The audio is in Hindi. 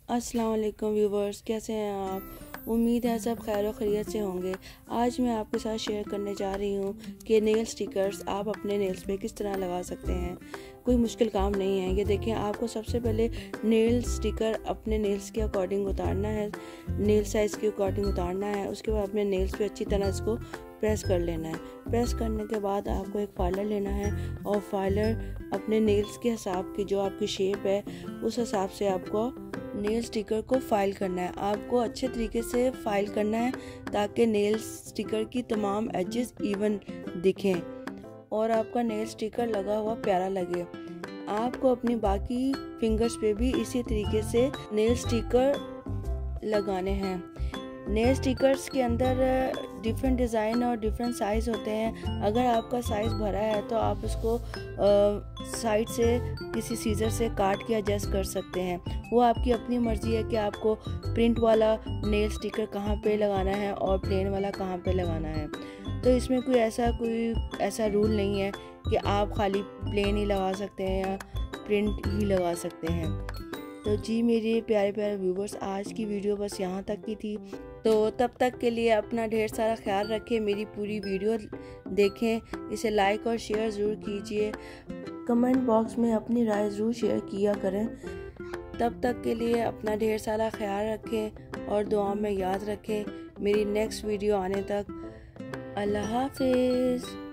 अस्सलाम वालेकुम व्यूवर्स, कैसे हैं आप? उम्मीद है सब खैर और ख़ैरियत से होंगे। आज मैं आपके साथ शेयर करने जा रही हूँ कि नेल स्टिकर्स आप अपने नेल्स पे किस तरह लगा सकते हैं। कोई मुश्किल काम नहीं है। ये देखें, आपको सबसे पहले नेल स्टिकर अपने नेल्स के अकॉर्डिंग उतारना है, नेल साइज़ के अकॉर्डिंग उतारना है। उसके बाद अपने नेल्स पे अच्छी तरह इसको प्रेस कर लेना है। प्रेस करने के बाद आपको एक फाइलर लेना है और फाइलर अपने नेल्स के हिसाब की जो आपकी शेप है उस हिसाब से आपको नेल स्टिकर को फाइल करना है। आपको अच्छे तरीके से फाइल करना है ताकि नेल स्टिकर की तमाम एजेस इवन दिखें और आपका नेल स्टिकर लगा हुआ प्यारा लगे। आपको अपनी बाकी फिंगर्स पे भी इसी तरीके से नेल स्टिकर लगाने हैं। नेल स्टिकर्स के अंदर डिफरेंट डिज़ाइन और डिफरेंट साइज़ होते हैं। अगर आपका साइज़ भरा है तो आप उसको साइड से किसी सीजर से काट के एडजस्ट कर सकते हैं। वो आपकी अपनी मर्ज़ी है कि आपको प्रिंट वाला नेल स्टिकर कहाँ पे लगाना है और प्लेन वाला कहाँ पे लगाना है। तो इसमें कोई ऐसा रूल नहीं है कि आप खाली प्लेन ही लगा सकते हैं या प्रिंट ही लगा सकते हैं। तो जी मेरे प्यारे प्यारे व्यूवर्स, आज की वीडियो बस यहाँ तक की थी। तो तब तक के लिए अपना ढेर सारा ख्याल रखें, मेरी पूरी वीडियो देखें, इसे लाइक और शेयर ज़रूर कीजिए। कमेंट बॉक्स में अपनी राय ज़रूर शेयर किया करें। तब तक के लिए अपना ढेर सारा ख्याल रखें और दुआ में याद रखें। मेरी नेक्स्ट वीडियो आने तक अल्लाह हाफिज़।